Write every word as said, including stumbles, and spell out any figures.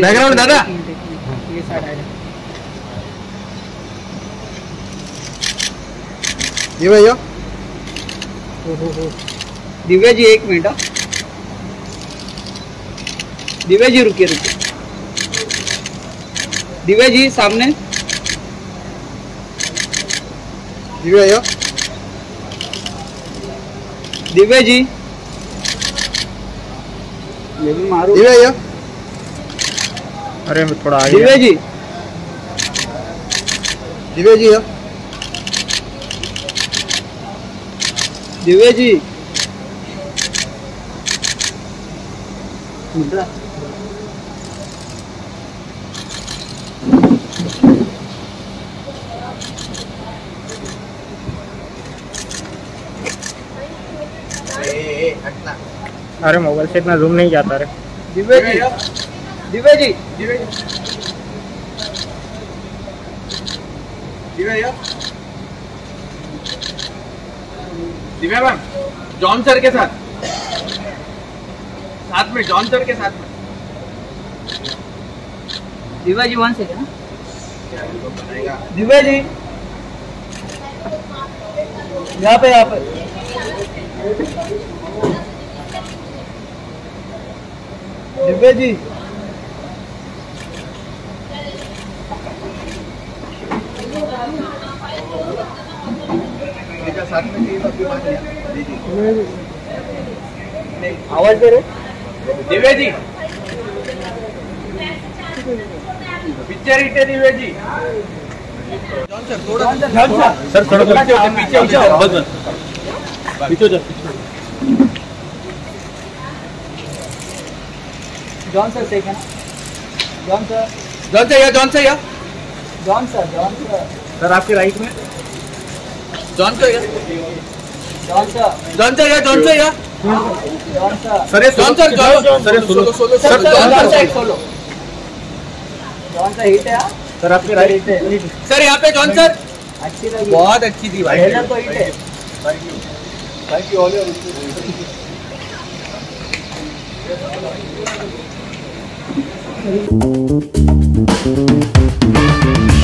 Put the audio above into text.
Background दादा ये side है ये भैया। दिव्या जी एक मिनट, दिव्या जी रुकिए रुकिए, दिव्या जी सामने, दिव्या भैया, दिव्या जी ये भी मारो, दिव्या भैया। अरे मैं थोड़ा आगे। दिव्या जी, दिव्या जी है, दिव्या जी अरे मोबाइल से इतना जूम नहीं जाता रे। दिव्या जी, दिव्या जी, दिव्या भैया, दिव्या मैम जॉन सर के साथ साथ में जॉन सर के साथ में। दिव्या जी वन सेकेंड, दिव्या जी यहाँ पे यहाँ पे, दिव्या जी साथ में आवाज दे रहे। दिव्या जी पिक्चर हिट है दिव्या जी। जॉन सर थोड़ा सर थोड़ा सा पीछे हो जाओ, बस बस पीछे हो जाओ। John sir second, John sir, John sir या जॉन सर या John sir, John sir, sir आपके राइट में। जॉन सर या जॉन सर, जॉन सर या जॉन सर या जॉन सर, सर ये जॉन सर जॉन सर ये solo solo sir sir John John sir एक sir solo, John sir hit है हाँ? सर आपके राइट में। सर यहाँ पे जॉन सर अच्छी लगी, बहुत अच्छी थी भाई। ट्रेलर तो हिट है। Thank you all your